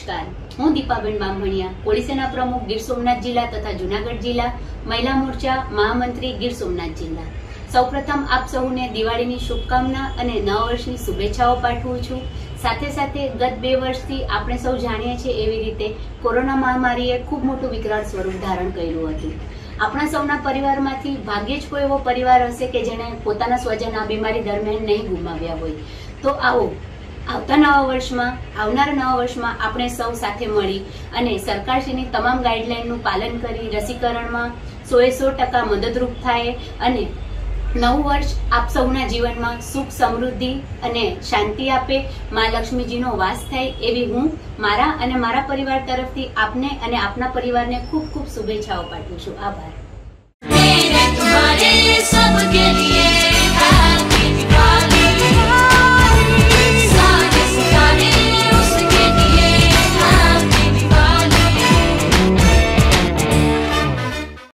નમસ્કાર, હું દીપાબેન બામણિયા, પોલીસ સેના પ્રમુખ ગીર સોમનાથ જિલ્લા તથા જૂનાગઢ જિલ્લા, મહિલા મોરચા મહામંત્રી ગીર સોમનાથ જિલ્લા। સૌપ્રથમ આપ સૌને દિવાળીની શુભકામના અને નવા વર્ષની શુભેચ્છાઓ પાઠવું છું। સાથે સાથે ગત 2 વર્ષથી આપણે સૌ જાણીએ છીએ એવી રીતે કોરોના મહામારીએ ખૂબ મોટું વિકરાળ સ્વરૂપ ધારણ કર્યું હતું। આપણા સૌના પરિવારમાંથી ભાગ્યે જ કોઈ એવો પરિવાર હશે કે જેણે પોતાના સ્વજન આ બીમારી દરમિયાન નહીં ગુમાવ્યા હોય। તો આવો આવનારા નવા વર્ષમાં આપણે સૌ સાથે મળી અને સરકારશ્રીની તમામ ગાઈડલાઈનનું પાલન કરી રસીકરણમાં 100% મદદરૂપ થાય અને નવું વર્ષ આપ સૌના જીવનમાં સુખ સમૃદ્ધિ અને શાંતિ આપે, મા લક્ષ્મીજીનો વાસ થાય એવી હું મારા અને મારા પરિવાર તરફથી આપને અને આપના પરિવારને ખૂબ ખૂબ શુભેચ્છાઓ પાઠવું છું। આભાર।